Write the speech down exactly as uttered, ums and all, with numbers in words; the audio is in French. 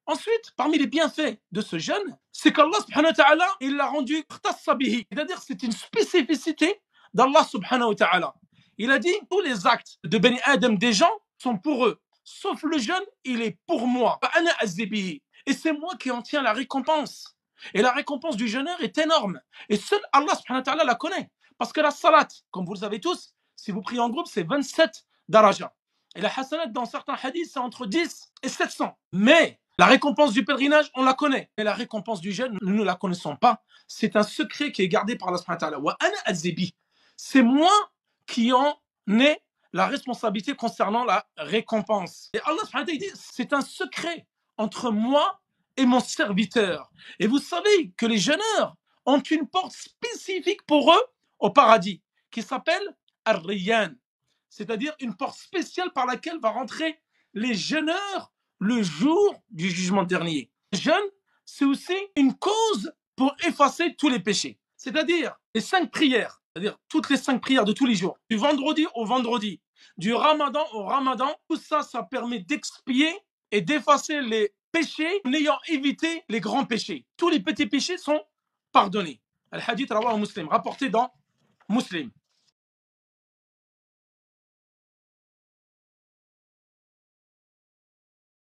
Ensuite, parmi les bienfaits de ce jeûne, c'est qu'Allah subhanahu wa ta'ala, il l'a rendu ikhtassa bihi. C'est-à-dire c'est une spécificité d'Allah subhanahu wa ta'ala. Il a dit, tous les actes de Bani Adam des gens sont pour eux. Sauf le jeûne, il est pour moi. Fa ana azzi bihi. Et c'est moi qui en tiens la récompense. Et la récompense du jeûneur est énorme. Et seul Allah subhanahu wa ta'ala la connaît. Parce que la salat, comme vous le savez tous, si vous priez en groupe, c'est vingt-sept daraja. Et la hasanat dans certains hadiths, c'est entre dix et sept cents. Mais la récompense du pèlerinage, on la connaît. Mais la récompense du jeûne, nous ne la connaissons pas. C'est un secret qui est gardé par Allah subhanahu wa ta'ala. Wa ana azzi. C'est moi qui en ai la responsabilité concernant la récompense. Et Allah subhanahu wa ta'ala dit, c'est un secret entre moi et mon serviteur. Et vous savez que les jeûneurs ont une porte spécifique pour eux au paradis, qui s'appelle Ar-Riyyan, c'est-à-dire une porte spéciale par laquelle va rentrer les jeûneurs le jour du jugement dernier. Le jeûne, c'est aussi une cause pour effacer tous les péchés. C'est-à-dire les cinq prières, c'est-à-dire toutes les cinq prières de tous les jours, du vendredi au vendredi, du ramadan au ramadan, tout ça, ça permet d'expier et d'effacer les péchés en ayant évité les grands péchés. Tous les petits péchés sont pardonnés. Al-Hadith rawahu Muslim, rapporté dans Muslim.